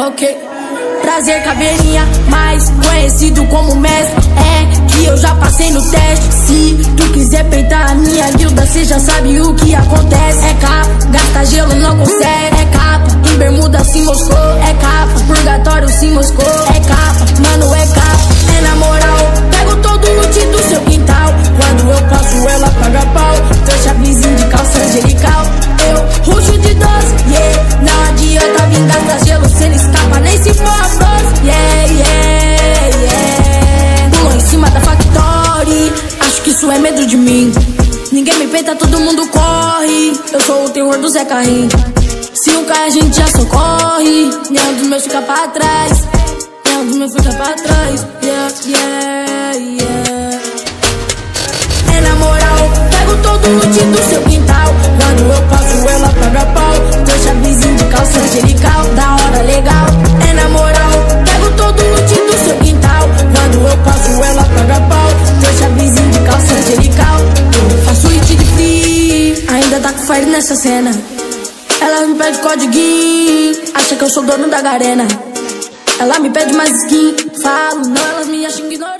ok. Prazer, caveirinha, mais conhecido como mestre. É que eu já passei no teste. Se tu quiser peitar a minha guilda, cê já sabe o que acontece. É capa, gasta gelo, não consegue. É capa, em bermuda se moscou. É capa, purgatório se moscou. É capa, mano, é capa. É na moral, pego todo o loot do seu quintal. Quando eu passo, ela paga pau. Fecha a vizinha de calça angelical. Eu ruxo de 12, yeah. Não adianta vir gastar gelo, cê não escapa nem se for a voz. Yeah, yeah, yeah. Pulou em cima da Factory, acho que isso é medo de mim. Ninguém me peita, todo mundo corre. Eu sou o terror do Zé Carrinho. Se um cai a gente já socorre. Nenhum dos meus fica pra trás. Nenhum dos meus fica pra trás. Yeah, yeah, yeah. É na moral, pego todo o loot do seu quintal. Quando eu passo, ela paga pau. Fecha a vizinha de calça angelical. Da hora legal. É na moral, pego todo o loot do seu quintal. Quando eu passo, ela paga pau. Fecha a vizinha de calça angelical. Faço hit de free, ainda tá com fire nessa cena. Ela me pede código, acha que eu sou dono da garena. Ela me pede mais skin, falo, não, elas me acham ignorante.